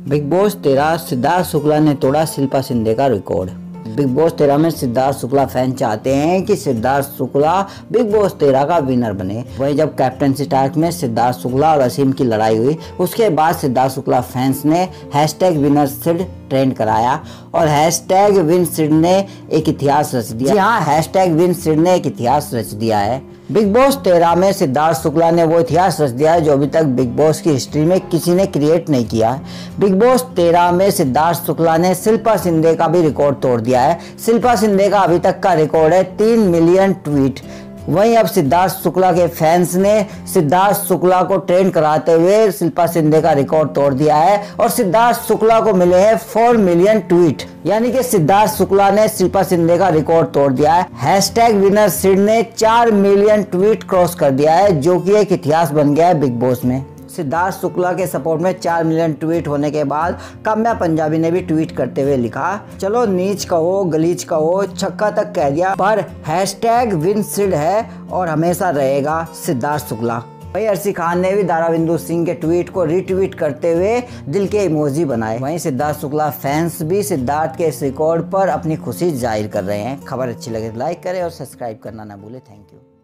Big boss 13 Siddharth Shukla ने तोड़ा शिल्पा शिंदे का रिकॉर्ड। बिग बॉस 13 में सिद्धार्थ शुक्ला फैन चाहते हैं कि सिद्धार्थ शुक्ला बिग बॉस 13 का विनर बने। वहीं जब कैप्टनसी टास्क में सिद्धार्थ शुक्ला और असीम की लड़ाई हुई, उसके बाद सिद्धार्थ शुक्ला फैंस ने #विनर सिड ट्रेंड कराया और #विन सिड ने एक इतिहास रच दिया। जी हाँ, #विन सिड ने एक इतिहास रच दिया है। बिग बॉस 13 में सिद्धार्थ शुक्ला ने वो इतिहास रच दिया है जो अभी तक बिग बॉस की हिस्ट्री में किसी ने क्रिएट नहीं किया है। बिग बॉस 13 में सिद्धार्थ शुक्ला ने शिल्पा शिंदे का भी रिकॉर्ड तोड़ दिया है। शिल्पा शिंदे का अभी तक का रिकॉर्ड है 3 मिलियन ट्वीट। वहीं अब सिद्धार्थ शुक्ला के फैंस ने सिद्धार्थ शुक्ला को ट्रेंड कराते हुए शिल्पा शिंदे का रिकॉर्ड तोड़ दिया है और सिद्धार्थ शुक्ला को मिले हैं 4 मिलियन ट्वीट। यानी कि सिद्धार्थ शुक्ला ने शिल्पा शिंदे का रिकॉर्ड तोड़ दिया है। #विनर सिड ने 4 मिलियन ट्वीट क्रॉस कर दिया है, जो कि एक इतिहास बन गया है बिग बॉस में। सिद्धार्थ शुक्ला के सपोर्ट में 4 मिलियन ट्वीट होने के बाद काम्या पंजाबी ने भी ट्वीट करते हुए लिखा, चलो नीच कहो गलीच कहो छक्का तक कह दिया, पर #विन सिड है और हमेशा रहेगा सिद्धार्थ शुक्ला। वहीं अर्शी खान ने भी दाराविंदु सिंह के ट्वीट को रीट्वीट करते हुए दिल के इमोजी बनाए। वहीं सिद्धार्थ शुक्ला फैंस भी सिद्धार्थ के इस रिकॉर्ड पर अपनी खुशी जाहिर कर रहे हैं। खबर अच्छी लगे तो लाइक करें और सब्सक्राइब करना ना भूले। Thank you.